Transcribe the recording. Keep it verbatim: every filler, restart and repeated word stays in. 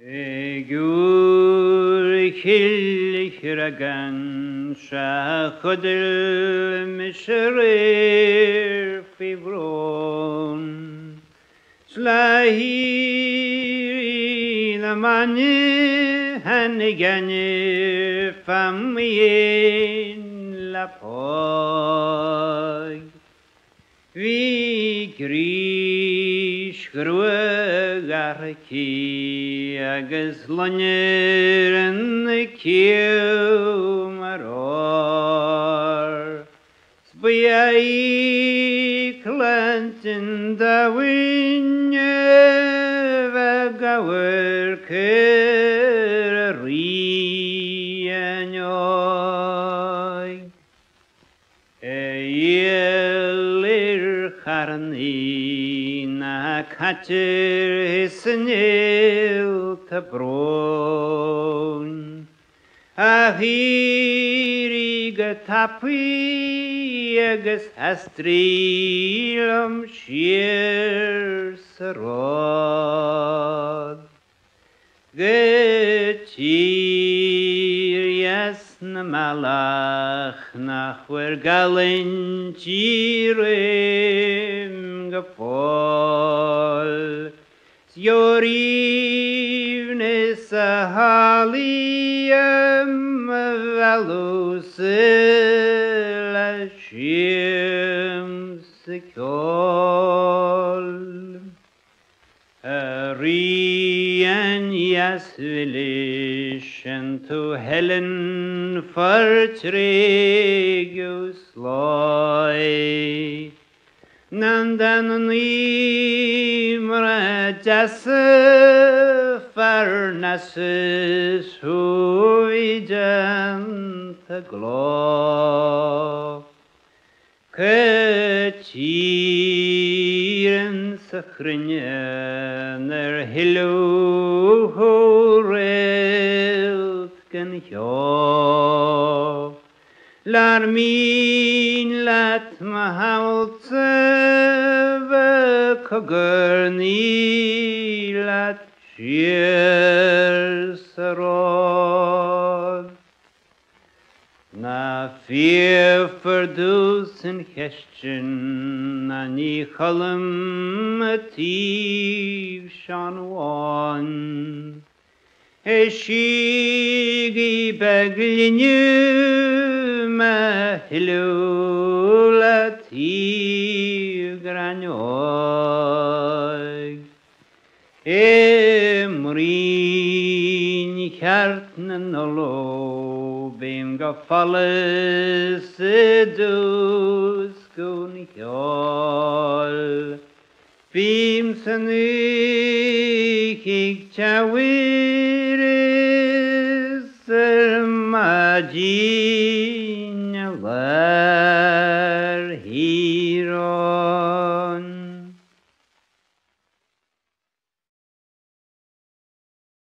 Egur kilchragan shachadil misherir fibron Slahiri lamani hanigani famien lapog Vi grish gruagarki agus lanir in the kill maror Sbiyai clantin da winne vagawer kerrianoi Eyelir charni na katir hisnil tabron Ahiri gatapi agus astrilam shir sarod Getir yasna malach nachwer galin jirim gafol Yorivnes haliyam valusil ashim sikol Arian yasvilish and to Helen fartregus loy Nandan nimra jasa farnasis huijan taglo Ketiren sachrinyer hilu horelt gen hjo Larmin lat mahaltse kogurni lat shir sarod Na fear verdus in hestion na ni chalem ativ shanwan Eshigi beglinu ma hilulativ granoig Emrin hjartnen olo bim gafalles edus gun hjol Bim sanikik chawiris er magi